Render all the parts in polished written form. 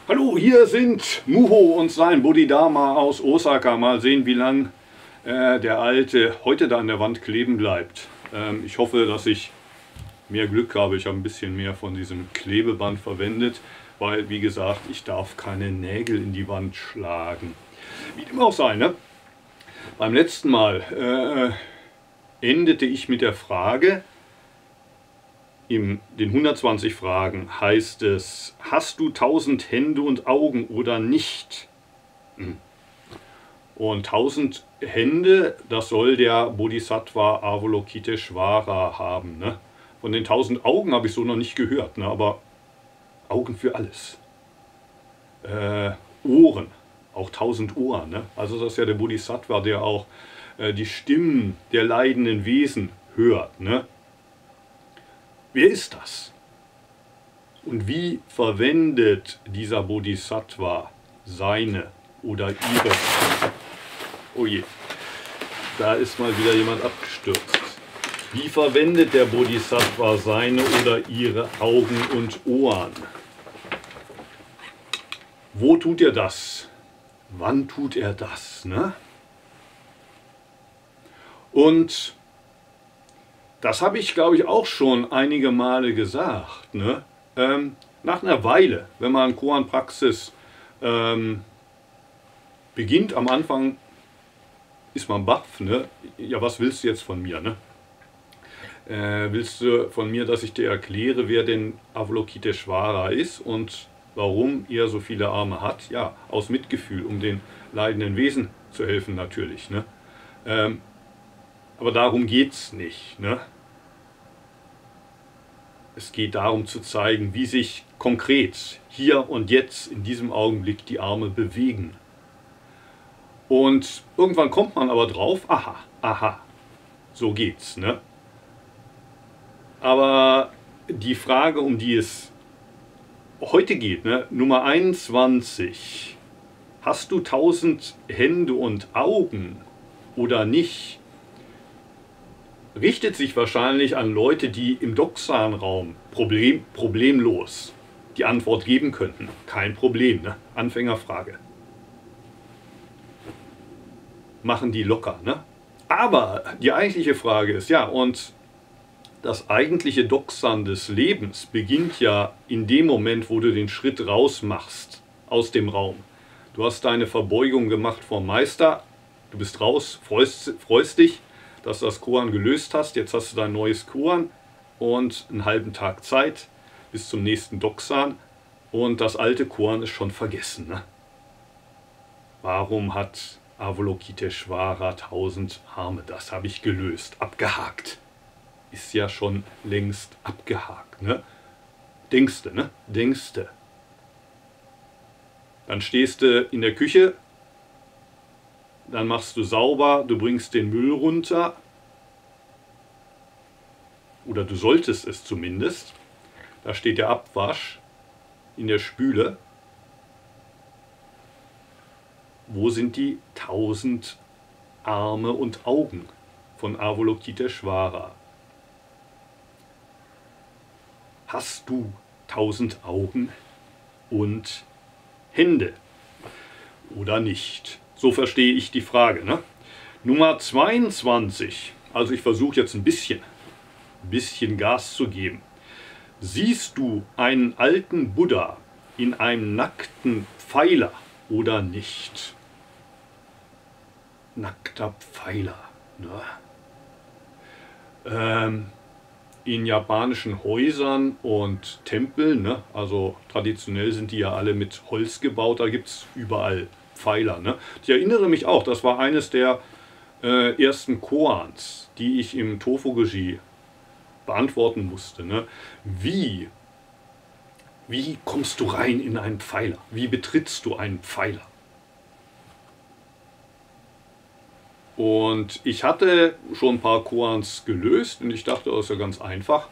Hallo, hier sind Muho und sein Bodhidharma aus Osaka. Mal sehen, wie lang der Alte heute da an der Wand kleben bleibt. Ich hoffe, dass ich mehr Glück habe. Ich habe ein bisschen mehr von diesem Klebeband verwendet, weil, wie gesagt, ich darf keine Nägel in die Wand schlagen. Wie dem auch sei, ne? Beim letzten Mal endete ich mit der Frage, in den 120 Fragen heißt es, hast du 1000 Hände und Augen oder nicht? Und 1000 Hände, das soll der Bodhisattva Avalokiteshvara haben. Ne? Von den 1000 Augen habe ich so noch nicht gehört, ne? Aber Augen für alles. Ohren, auch 1000 Ohren. Ne? Also das ist ja der Bodhisattva, der auch die Stimmen der leidenden Wesen hört. Ne? Wer ist das? Und wie verwendet dieser Bodhisattva seine oder ihre... Oh je, da ist mal wieder jemand abgestürzt. Wie verwendet der Bodhisattva seine oder ihre Augen und Ohren? Wo tut er das? Wann tut er das? Ne? Und das habe ich, glaube ich, auch schon einige Male gesagt. Ne? Nach einer Weile, wenn man Koan-Praxis beginnt, am Anfang ist man baff. Ne? Ja, was willst du jetzt von mir? Ne? Willst du von mir, dass ich dir erkläre, wer denn Avalokiteshvara ist und warum er so viele Arme hat? Ja, aus Mitgefühl, um den leidenden Wesen zu helfen natürlich. Ne? Aber darum geht es nicht. Ne? Es geht darum zu zeigen, wie sich konkret hier und jetzt in diesem Augenblick die Arme bewegen. Und irgendwann kommt man aber drauf, aha, so geht's. Ne? Aber die Frage, um die es heute geht, ne, Nummer 21, hast du 1000 Hände und Augen oder nicht, richtet sich wahrscheinlich an Leute, die im Doksan-Raum problemlos die Antwort geben könnten. Kein Problem, ne? Anfängerfrage. Machen die locker, ne? Aber die eigentliche Frage ist, ja, und das eigentliche Doksan des Lebens beginnt ja in dem Moment, wo du den Schritt raus machst aus dem Raum. Du hast deine Verbeugung gemacht vom Meister, du bist raus, freust dich, dass du das Koan gelöst hast. Jetzt hast du dein neues Koan und einen halben Tag Zeit bis zum nächsten Doksan und das alte Koan ist schon vergessen. Ne? Warum hat Avalokiteshvara 1000 Arme? Das habe ich gelöst, abgehakt. Ist ja schon längst abgehakt. Ne? Denkste, ne? Denkste. Dann stehst du in der Küche, dann machst du sauber, du bringst den Müll runter. Oder du solltest es zumindest. Da steht der Abwasch in der Spüle. Wo sind die 1000 Arme und Augen von Avalokiteshvara? Hast du 1000 Augen und Hände oder nicht? So verstehe ich die Frage. Ne? Nummer 22. Also ich versuche jetzt ein bisschen Gas zu geben. Siehst du einen alten Buddha in einem nackten Pfeiler oder nicht? Nackter Pfeiler. Ne? In japanischen Häusern und Tempeln, ne? Also traditionell sind die ja alle mit Holz gebaut, da gibt es überall Pfeiler. Ne? Ich erinnere mich auch, das war eines der ersten Koans, die ich im Tofugoji beantworten musste. Ne? Wie kommst du rein in einen Pfeiler? Wie betrittst du einen Pfeiler? Und ich hatte schon ein paar Koans gelöst und ich dachte, das ist ja ganz einfach.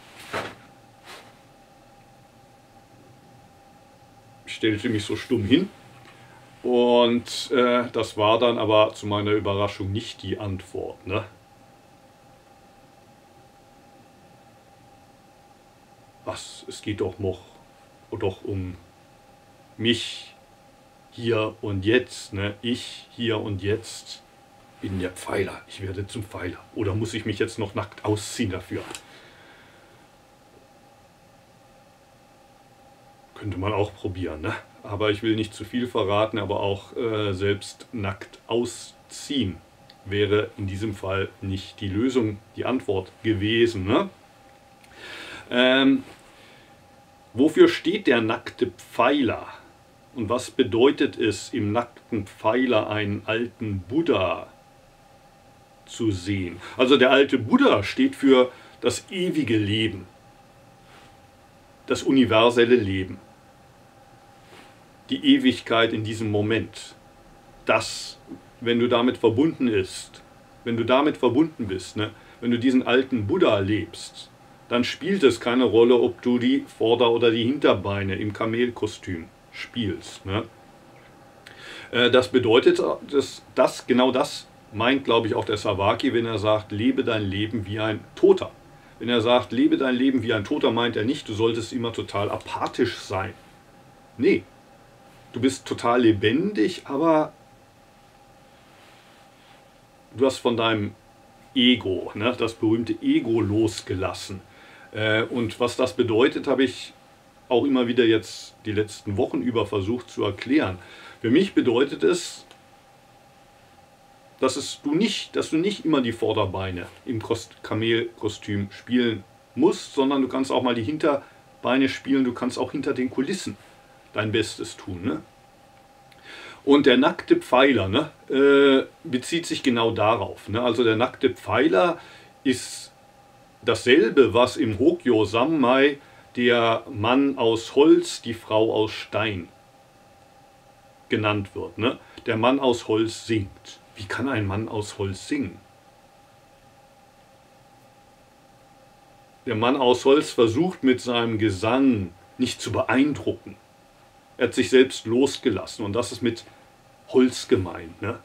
Ich stellte mich so stumm hin und das war dann aber zu meiner Überraschung nicht die Antwort. Ne? Was? Es geht doch um mich hier und jetzt, ne? Ich hier und jetzt bin der Pfeiler, ich werde zum Pfeiler. Oder muss ich mich jetzt noch nackt ausziehen dafür? Könnte man auch probieren, ne? Aber ich will nicht zu viel verraten, aber auch selbst nackt ausziehen wäre in diesem Fall nicht die Lösung, die Antwort gewesen, ne? Wofür steht der nackte Pfeiler? Und was bedeutet es, im nackten Pfeiler einen alten Buddha zu sehen? Also der alte Buddha steht für das ewige Leben, das universelle Leben, die Ewigkeit in diesem Moment. Das, wenn du damit verbunden bist, ne, wenn du diesen alten Buddha lebst, dann spielt es keine Rolle, ob du die Vorder- oder die Hinterbeine im Kamelkostüm spielst. Ne? Das bedeutet, genau das meint, glaube ich, auch der Savaki, wenn er sagt, lebe dein Leben wie ein Toter. Wenn er sagt, lebe dein Leben wie ein Toter, meint er nicht, du solltest immer total apathisch sein. Nee, du bist total lebendig, aber du hast von deinem Ego, ne, das berühmte Ego losgelassen. Und was das bedeutet, habe ich auch immer wieder jetzt die letzten Wochen über versucht zu erklären. Für mich bedeutet es, dass du nicht immer die Vorderbeine im Kamelkostüm spielen musst, sondern du kannst auch mal die Hinterbeine spielen, du kannst auch hinter den Kulissen dein Bestes tun. Ne? Und der nackte Pfeiler, ne, bezieht sich genau darauf. Ne? Also der nackte Pfeiler ist dasselbe, was im Hokyo Sammai der Mann aus Holz, die Frau aus Stein genannt wird. Ne? Der Mann aus Holz singt. Wie kann ein Mann aus Holz singen? Der Mann aus Holz versucht mit seinem Gesang nicht zu beeindrucken. Er hat sich selbst losgelassen und das ist mit Holz gemeint. Ne?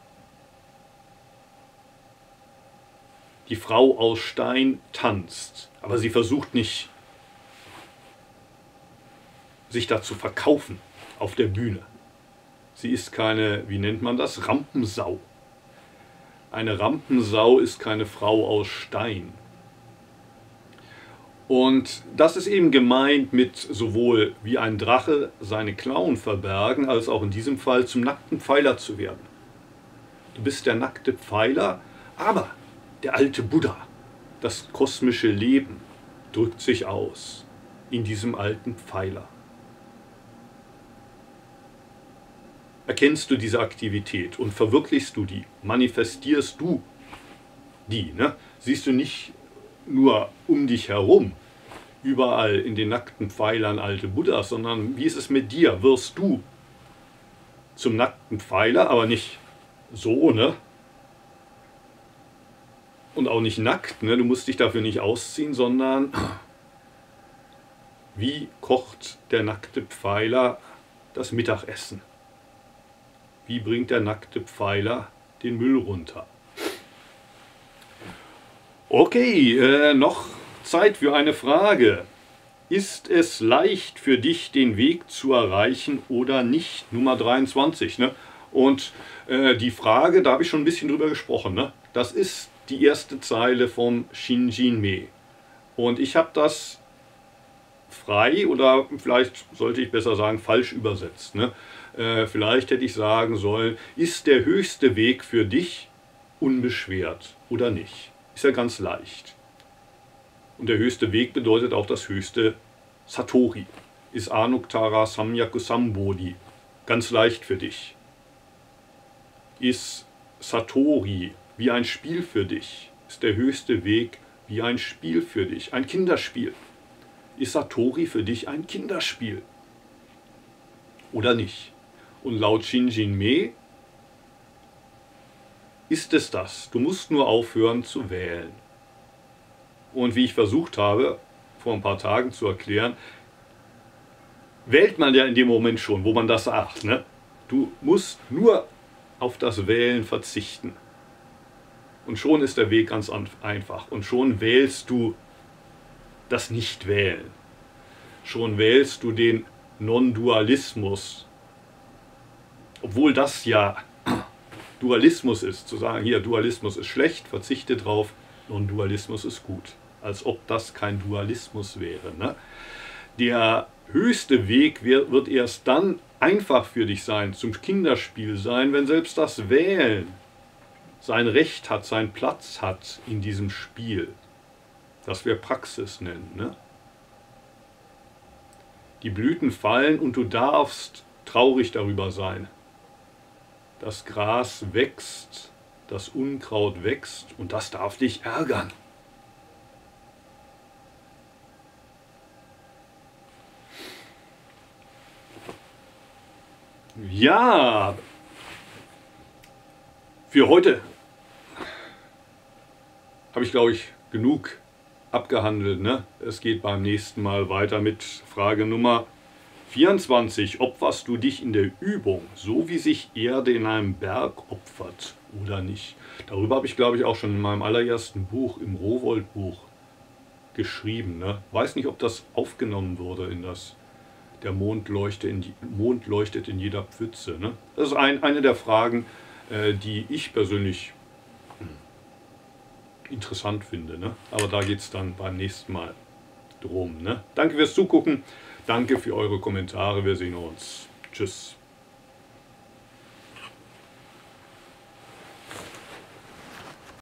Die Frau aus Stein tanzt, aber sie versucht nicht, sich da zu verkaufen auf der Bühne. Sie ist keine, wie nennt man das, Rampensau. Eine Rampensau ist keine Frau aus Stein. Und das ist eben gemeint mit sowohl wie ein Drache seine Klauen verbergen, als auch in diesem Fall zum nackten Pfeiler zu werden. Du bist der nackte Pfeiler, aber der alte Buddha, das kosmische Leben, drückt sich aus in diesem alten Pfeiler. Erkennst du diese Aktivität und verwirklichst du die, manifestierst du die, ne? Siehst du nicht nur um dich herum, überall in den nackten Pfeilern alte Buddhas, sondern wie ist es mit dir? Wirst du zum nackten Pfeiler, aber nicht so, ne? Und auch nicht nackt, ne? Du musst dich dafür nicht ausziehen, sondern wie kocht der nackte Pfeiler das Mittagessen? Wie bringt der nackte Pfeiler den Müll runter? Okay, noch Zeit für eine Frage. Ist es leicht für dich, den Weg zu erreichen oder nicht? Nummer 23. Ne? Und die Frage, da habe ich schon ein bisschen drüber gesprochen. Ne? Das ist die erste Zeile vom Shinjinmei. Und ich habe das frei oder vielleicht sollte ich besser sagen falsch übersetzt. Ne? Vielleicht hätte ich sagen sollen, ist der höchste Weg für dich unbeschwert oder nicht? Ist ja ganz leicht. Und der höchste Weg bedeutet auch das höchste Satori. Ist Anuttara Samyaku Sambodhi ganz leicht für dich? Ist Satori wie ein Spiel für dich? Ist der höchste Weg wie ein Spiel für dich? Ein Kinderspiel? Ist Satori für dich ein Kinderspiel? Oder nicht? Und laut Shinjinmei ist es das. Du musst nur aufhören zu wählen. Und wie ich versucht habe, vor ein paar Tagen zu erklären, wählt man ja in dem Moment schon, wo man das sagt. Ne? Du musst nur auf das Wählen verzichten. Und schon ist der Weg ganz einfach. Und schon wählst du das Nicht-Wählen. Schon wählst du den Non-Dualismus obwohl das ja Dualismus ist, zu sagen, hier, Dualismus ist schlecht, verzichte drauf, Non-Dualismus ist gut. Als ob das kein Dualismus wäre. Ne? Der höchste Weg wird erst dann einfach für dich sein, zum Kinderspiel sein, wenn selbst das Wählen sein Recht hat, seinen Platz hat in diesem Spiel. Das wir Praxis nennen. Ne? Die Blüten fallen und du darfst traurig darüber sein. Das Gras wächst, das Unkraut wächst und das darf dich ärgern. Ja, für heute habe ich, glaube ich, genug abgehandelt. Ne? Es geht beim nächsten Mal weiter mit Frage Nummer 24. Opferst du dich in der Übung, so wie sich Erde in einem Berg opfert oder nicht? Darüber habe ich, glaube ich, auch schon in meinem allerersten Buch, im Rowohlt-Buch, geschrieben. Ne? Weiß nicht, ob das aufgenommen wurde in das Der Mond leuchtet in jeder Pfütze. Ne? Das ist eine der Fragen, die ich persönlich interessant finde. Ne? Aber da geht es dann beim nächsten Mal drum. Ne? Danke fürs Zugucken. Danke für eure Kommentare. Wir sehen uns. Tschüss.